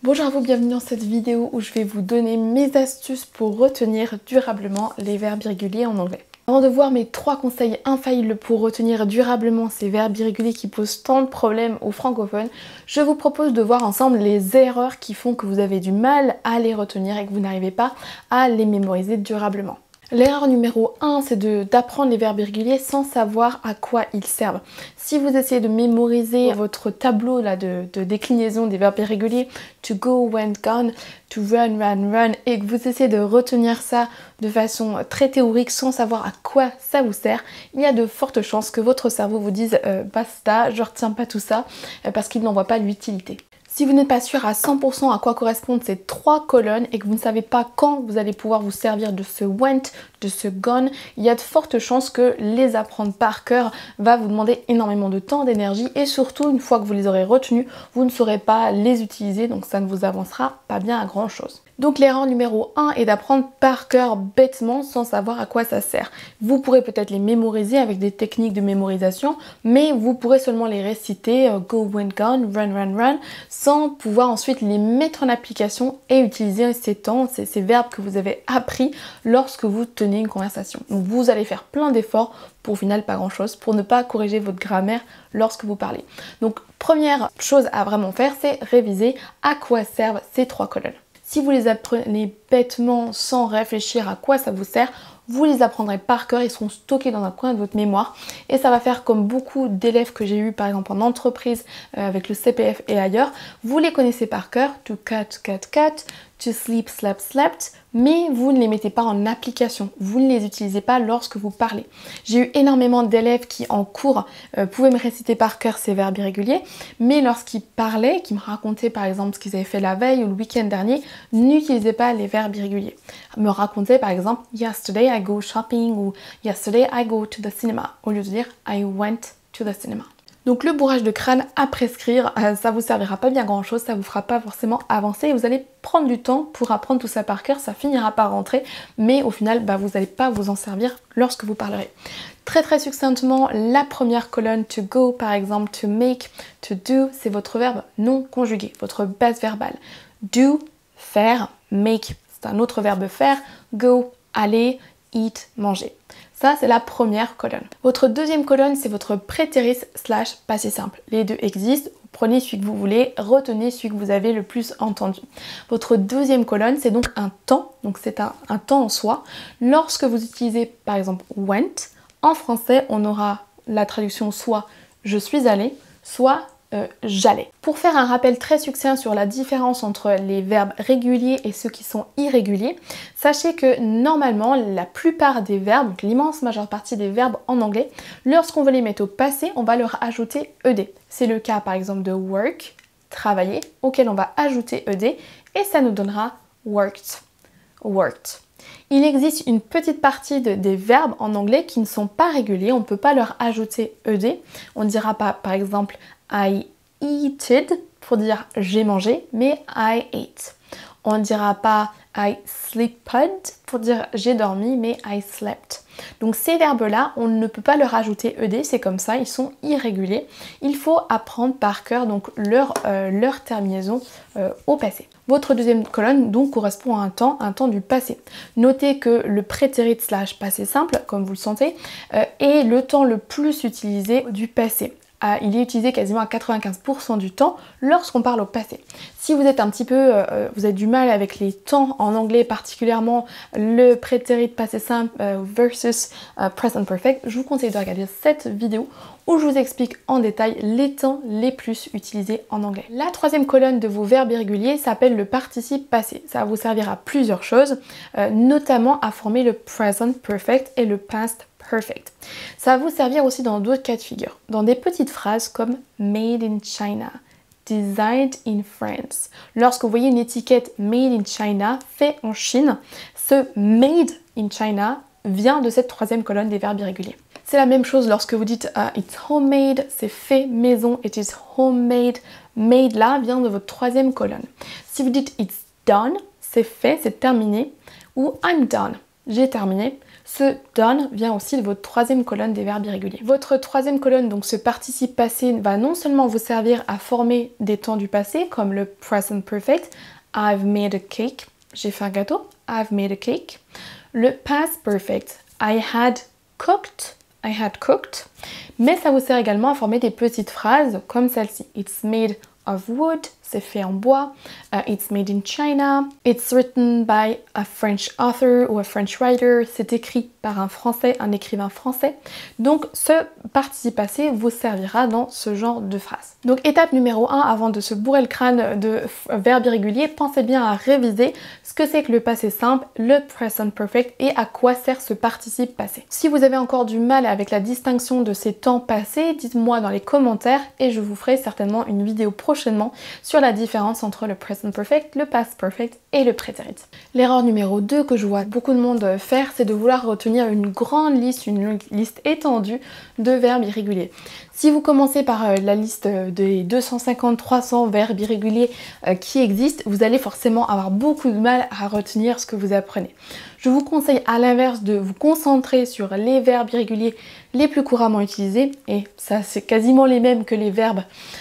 Bonjour à vous, bienvenue dans cette vidéo où je vais vous donner mes astuces pour retenir durablement les verbes irréguliers en anglais. Avant de voir mes 3 conseils infaillibles pour retenir durablement ces verbes irréguliers qui posent tant de problèmes aux francophones, je vous propose de voir ensemble les erreurs qui font que vous avez du mal à les retenir et que vous n'arrivez pas à les mémoriser durablement. L'erreur numéro 1, c'est d'apprendre les verbes irréguliers sans savoir à quoi ils servent. Si vous essayez de mémoriser votre tableau là, de déclinaison des verbes irréguliers, to go, went, gone, to run, ran, run, et que vous essayez de retenir ça de façon très théorique sans savoir à quoi ça vous sert, il y a de fortes chances que votre cerveau vous dise basta, je retiens pas tout ça, parce qu'il n'en voit pas l'utilité. Si vous n'êtes pas sûr à 100% à quoi correspondent ces 3 colonnes et que vous ne savez pas quand vous allez pouvoir vous servir de ce went, de ce gone, il y a de fortes chances que les apprendre par cœur va vous demander énormément de temps, d'énergie et surtout une fois que vous les aurez retenus, vous ne saurez pas les utiliser, donc ça ne vous avancera pas bien à grand chose. Donc l'erreur numéro 1 est d'apprendre par cœur bêtement sans savoir à quoi ça sert. Vous pourrez peut-être les mémoriser avec des techniques de mémorisation, mais vous pourrez seulement les réciter go, went, gone, run, run, run, sans pouvoir ensuite les mettre en application et utiliser ces verbes que vous avez appris lorsque vous tenez une conversation. Donc vous allez faire plein d'efforts pour au final pas grand chose, pour ne pas corriger votre grammaire lorsque vous parlez. Donc première chose à vraiment faire, c'est réviser à quoi servent ces 3 colonnes. Si vous les apprenez bêtement sans réfléchir à quoi ça vous sert, vous les apprendrez par cœur, ils seront stockés dans un coin de votre mémoire et ça va faire comme beaucoup d'élèves que j'ai eu par exemple en entreprise avec le CPF et ailleurs, vous les connaissez par cœur, to cut, cut, cut, to sleep, slept, slept, mais vous ne les mettez pas en application, vous ne les utilisez pas lorsque vous parlez. J'ai eu énormément d'élèves qui en cours pouvaient me réciter par cœur ces verbes irréguliers, mais lorsqu'ils parlaient, qui me racontaient par exemple ce qu'ils avaient fait la veille ou le week-end dernier, n'utilisaient pas les verbes irréguliers. Me racontaient par exemple yesterday I go shopping ou yesterday I go to the cinema au lieu de dire I went to the cinema. Donc le bourrage de crâne à prescrire, ça vous servira pas bien grand chose, ça vous fera pas forcément avancer et vous allez prendre du temps pour apprendre tout ça par cœur, ça finira par rentrer, mais au final vous n'allez pas vous en servir lorsque vous parlerez. Très succinctement, la première colonne to go par exemple, to make, to do, c'est votre verbe non conjugué, votre base verbale. Do, faire, make, c'est un autre verbe faire, go, aller, eat, manger. Ça, c'est la première colonne. Votre deuxième colonne, c'est votre prétéris / passé simple. Les deux existent, vous prenez celui que vous voulez, retenez celui que vous avez le plus entendu. Votre deuxième colonne, c'est donc un temps, donc c'est un temps en soi. Lorsque vous utilisez par exemple went, en français, on aura la traduction soit je suis allé, soit j'allais. Pour faire un rappel très succinct sur la différence entre les verbes réguliers et ceux qui sont irréguliers, sachez que normalement la plupart des verbes, donc l'immense majeure partie des verbes en anglais, lorsqu'on veut les mettre au passé, on va leur ajouter ed. C'est le cas par exemple de work, travailler, auquel on va ajouter ed et ça nous donnera worked, worked. Il existe une petite partie des verbes en anglais qui ne sont pas réguliers, on ne peut pas leur ajouter ed. On ne dira pas par exemple I eated pour dire j'ai mangé, mais I ate. On ne dira pas I sleeped pour dire j'ai dormi, mais I slept. Donc ces verbes-là, on ne peut pas leur ajouter ed, c'est comme ça, ils sont irréguliers. Il faut apprendre par cœur donc leur terminaison au passé. Votre deuxième colonne donc correspond à un temps du passé. Notez que le prétérit / passé simple, comme vous le sentez, est le temps le plus utilisé du passé. Il est utilisé quasiment à 95% du temps lorsqu'on parle au passé. Si vous êtes vous avez du mal avec les temps en anglais, particulièrement le prétérit passé simple versus present perfect, je vous conseille de regarder cette vidéo où je vous explique en détail les temps les plus utilisés en anglais. La troisième colonne de vos verbes irréguliers s'appelle le participe passé. Ça va vous servir à plusieurs choses, notamment à former le present perfect et le past perfect. Ça va vous servir aussi dans d'autres cas de figure. Dans des petites phrases comme made in China, designed in France. Lorsque vous voyez une étiquette made in China, fait en Chine, ce made in China vient de cette troisième colonne des verbes irréguliers. C'est la même chose lorsque vous dites it's homemade, c'est fait maison, it is homemade. Made là vient de votre troisième colonne. Si vous dites it's done, c'est fait, c'est terminé, ou I'm done. j'ai terminé. Ce done vient aussi de votre troisième colonne des verbes irréguliers. Votre troisième colonne, donc ce participe passé, va non seulement vous servir à former des temps du passé, comme le present perfect, I've made a cake, j'ai fait un gâteau, I've made a cake. Le past perfect, I had cooked, mais ça vous sert également à former des petites phrases comme celle-ci. It's made of wood, c'est fait en bois. It's made in China. It's written by a French author ou a French writer. C'est écrit par un français, un écrivain français. Donc ce participe passé vous servira dans ce genre de phrase. Donc étape numéro 1, avant de se bourrer le crâne de verbes irréguliers, pensez bien à réviser ce que c'est que le passé simple, le present perfect et à quoi sert ce participe passé. Si vous avez encore du mal avec la distinction de ces temps passés, dites-moi dans les commentaires et je vous ferai certainement une vidéo prochainement sur la différence entre le present perfect, le past perfect et le prétérit. L'erreur numéro 2 que je vois beaucoup de monde faire, c'est de vouloir retenir une grande liste, une liste étendue de verbes irréguliers. Si vous commencez par la liste des 250-300 verbes irréguliers qui existent, vous allez forcément avoir beaucoup de mal à retenir ce que vous apprenez. Je vous conseille à l'inverse de vous concentrer sur les verbes irréguliers les plus couramment utilisés, et ça c'est quasiment les mêmes que les verbes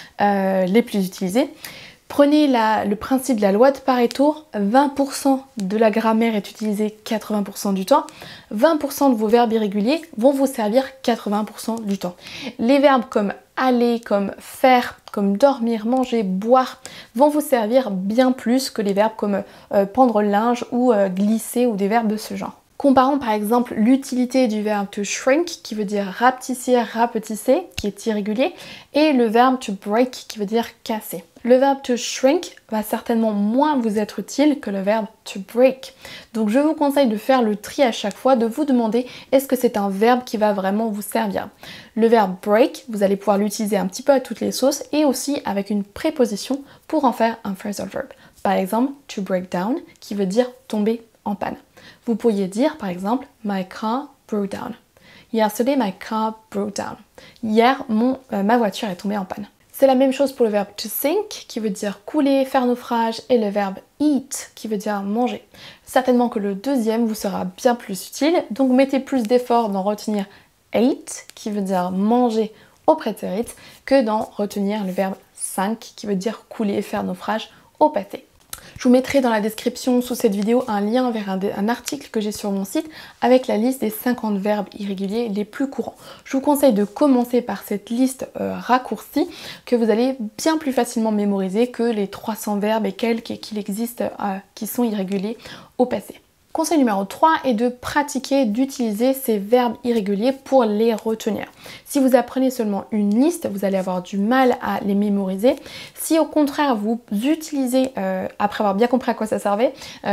les plus utilisés. Prenez le principe de la loi de Pareto, 20% de la grammaire est utilisée 80% du temps, 20% de vos verbes irréguliers vont vous servir 80% du temps. Les verbes comme aller, comme faire, comme dormir, manger, boire vont vous servir bien plus que les verbes comme pendre le linge ou glisser ou des verbes de ce genre. Comparons par exemple l'utilité du verbe to shrink qui veut dire rapetisser, rapetisser, qui est irrégulier, et le verbe to break qui veut dire casser. Le verbe to shrink va certainement moins vous être utile que le verbe to break. Donc je vous conseille de faire le tri à chaque fois, de vous demander est-ce que c'est un verbe qui va vraiment vous servir. Le verbe break, vous allez pouvoir l'utiliser un petit peu à toutes les sauces et aussi avec une préposition pour en faire un phrasal verb. Par exemple, to break down qui veut dire tomber en panne. Vous pourriez dire par exemple my car broke down. Yesterday my car broke down. Hier ma voiture est tombée en panne. C'est la même chose pour le verbe to sink qui veut dire couler, faire naufrage, et le verbe eat qui veut dire manger. Certainement que le deuxième vous sera bien plus utile, donc mettez plus d'efforts dans retenir ate qui veut dire manger au prétérit que dans retenir le verbe sink qui veut dire couler, faire naufrage au passé. Je vous mettrai dans la description sous cette vidéo un lien vers un article que j'ai sur mon site avec la liste des 50 verbes irréguliers les plus courants. Je vous conseille de commencer par cette liste raccourcie que vous allez bien plus facilement mémoriser que les 300 verbes et quelques qu'il existe qui sont irréguliers au passé. Conseil numéro 3 est de pratiquer, d'utiliser ces verbes irréguliers pour les retenir. Si vous apprenez seulement une liste, vous allez avoir du mal à les mémoriser. Si au contraire vous utilisez, après avoir bien compris à quoi ça servait,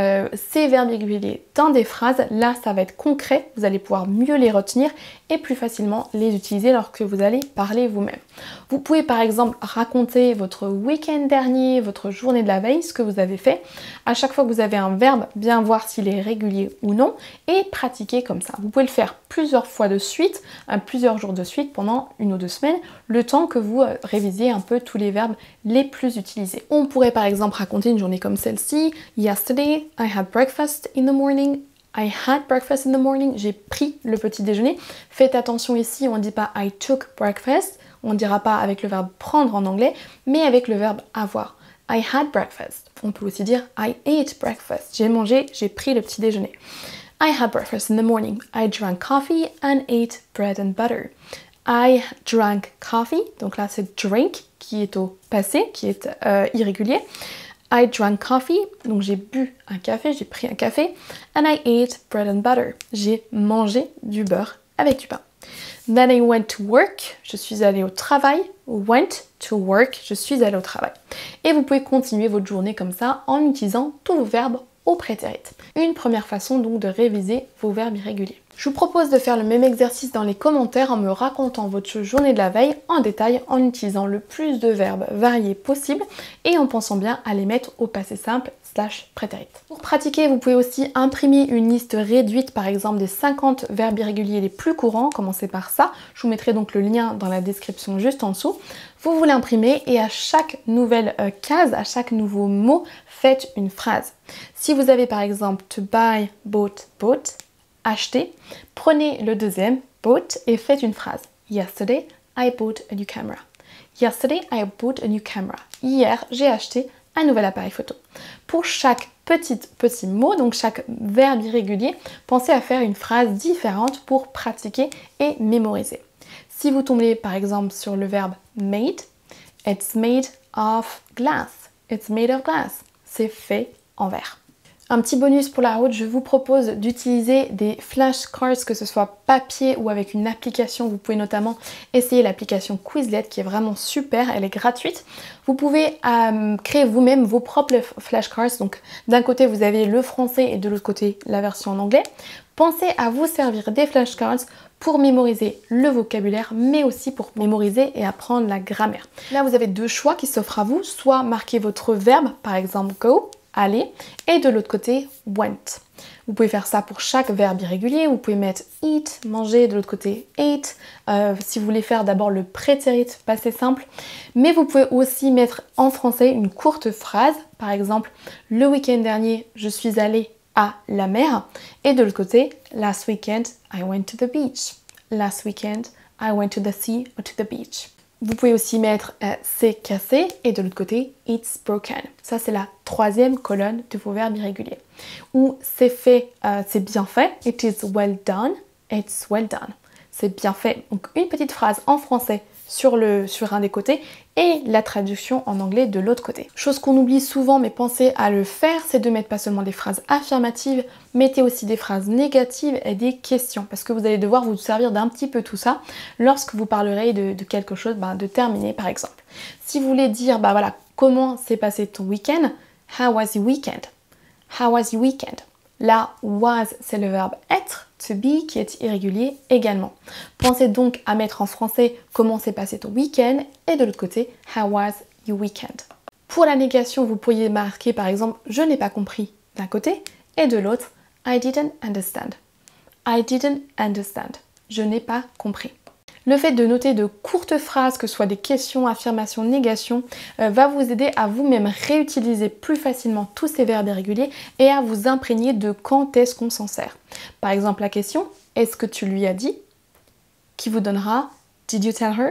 ces verbes irréguliers dans des phrases, là ça va être concret, vous allez pouvoir mieux les retenir et plus facilement les utiliser lorsque vous allez parler vous-même. Vous pouvez par exemple raconter votre week-end dernier, votre journée de la veille, ce que vous avez fait. À chaque fois que vous avez un verbe, bien voir s'il est régulier ou non et pratiquer comme ça. Vous pouvez le faire plusieurs fois de suite, plusieurs jours de suite pendant 1 ou 2 semaines, le temps que vous révisiez un peu tous les verbes les plus utilisés. On pourrait par exemple raconter une journée comme celle-ci. Yesterday, I had breakfast in the morning. I had breakfast in the morning. J'ai pris le petit déjeuner. Faites attention ici, on ne dit pas I took breakfast. On ne dira pas avec le verbe prendre en anglais, mais avec le verbe avoir. I had breakfast. On peut aussi dire I ate breakfast. J'ai mangé, j'ai pris le petit déjeuner. I had breakfast in the morning. I drank coffee and ate bread and butter. I drank coffee. Donc là, c'est drink qui est au passé, qui est irrégulier. I drank coffee. Donc j'ai bu un café, j'ai pris un café. And I ate bread and butter. J'ai mangé du beurre avec du pain. Then I went to work, je suis allée au travail. Went to work, je suis allée au travail. Et vous pouvez continuer votre journée comme ça en utilisant tous vos verbes au prétérit. Une première façon donc de réviser vos verbes irréguliers. Je vous propose de faire le même exercice dans les commentaires en me racontant votre journée de la veille en détail en utilisant le plus de verbes variés possible et en pensant bien à les mettre au passé simple / prétérit. Pour pratiquer, vous pouvez aussi imprimer une liste réduite par exemple des 50 verbes irréguliers les plus courants, commencez par ça, je vous mettrai donc le lien dans la description juste en dessous. Vous vous l'imprimez et à chaque nouvelle case, à chaque nouveau mot, faites une phrase. Si vous avez par exemple to buy, bought, bought, acheter, prenez le deuxième, bought, et faites une phrase. Yesterday, I bought a new camera. Yesterday, I bought a new camera. Hier, j'ai acheté un nouvel appareil photo. Pour chaque petit mot, donc chaque verbe irrégulier, pensez à faire une phrase différente pour pratiquer et mémoriser. Si vous tombez par exemple sur le verbe made, it's made of glass. It's made of glass. C'est fait en verre. Un petit bonus pour la route, je vous propose d'utiliser des flashcards, que ce soit papier ou avec une application. Vous pouvez notamment essayer l'application Quizlet qui est vraiment super, elle est gratuite. Vous pouvez créer vous-même vos propres flashcards. Donc d'un côté vous avez le français et de l'autre côté la version en anglais. Pensez à vous servir des flashcards pour mémoriser le vocabulaire, mais aussi pour mémoriser et apprendre la grammaire. Là vous avez deux choix qui s'offrent à vous, soit marquer votre verbe, par exemple go, aller, et de l'autre côté went. Vous pouvez faire ça pour chaque verbe irrégulier. Vous pouvez mettre eat, manger, de l'autre côté ate. Si vous voulez faire d'abord le prétérit, passé simple. Mais vous pouvez aussi mettre en français une courte phrase. Par exemple, le week-end dernier, je suis allée à la mer. Et de l'autre côté, last weekend, I went to the beach. Last weekend, I went to the sea or to the beach. Vous pouvez aussi mettre c'est cassé et de l'autre côté it's broken. Ça c'est la troisième colonne de vos verbes irréguliers. Ou c'est fait, c'est bien fait. It is well done. It's well done. C'est bien fait. Donc une petite phrase en français sur un des côtés et la traduction en anglais de l'autre côté. Chose qu'on oublie souvent mais pensez à le faire, c'est de mettre pas seulement des phrases affirmatives, mettez aussi des phrases négatives et des questions parce que vous allez devoir vous servir d'un petit peu tout ça lorsque vous parlerez de quelque chose de terminé par exemple. Si vous voulez dire voilà, comment s'est passé ton week-end, how was your weekend? How was your weekend? Là, was, c'est le verbe être, to be qui est irrégulier également. Pensez donc à mettre en français comment s'est passé ton week-end et de l'autre côté, how was your weekend. Pour la négation, vous pourriez marquer par exemple je n'ai pas compris d'un côté et de l'autre, I didn't understand. I didn't understand. Je n'ai pas compris. Le fait de noter de courtes phrases, que ce soit des questions, affirmations, négations, va vous aider à vous-même réutiliser plus facilement tous ces verbes irréguliers et à vous imprégner de quand est-ce qu'on s'en sert. Par exemple, la question « Est-ce que tu lui as dit ?» qui vous donnera « Did you tell her ?»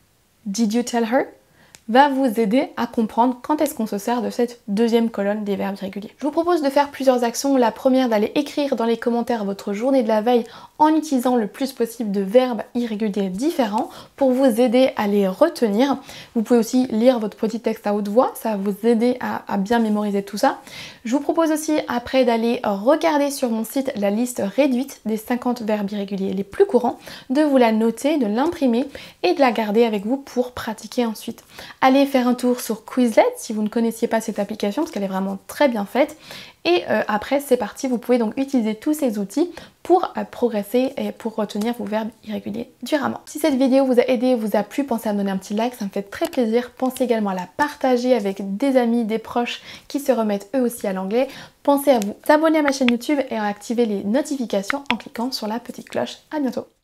Did you tell her va vous aider à comprendre quand est-ce qu'on se sert de cette deuxième colonne des verbes irréguliers. Je vous propose de faire plusieurs actions. La première, d'aller écrire dans les commentaires votre journée de la veille en utilisant le plus possible de verbes irréguliers différents pour vous aider à les retenir. Vous pouvez aussi lire votre petit texte à haute voix, ça va vous aider à bien mémoriser tout ça. Je vous propose aussi après d'aller regarder sur mon site la liste réduite des 50 verbes irréguliers les plus courants, de vous la noter, de l'imprimer et de la garder avec vous pour pratiquer ensuite. Allez faire un tour sur Quizlet si vous ne connaissiez pas cette application parce qu'elle est vraiment très bien faite. Et après c'est parti, vous pouvez donc utiliser tous ces outils pour progresser et pour retenir vos verbes irréguliers durablement. Si cette vidéo vous a aidé, vous a plu, pensez à me donner un petit like, ça me fait très plaisir. Pensez également à la partager avec des amis, des proches qui se remettent eux aussi à l'anglais. Pensez à vous abonner à ma chaîne YouTube et à activer les notifications en cliquant sur la petite cloche. À bientôt.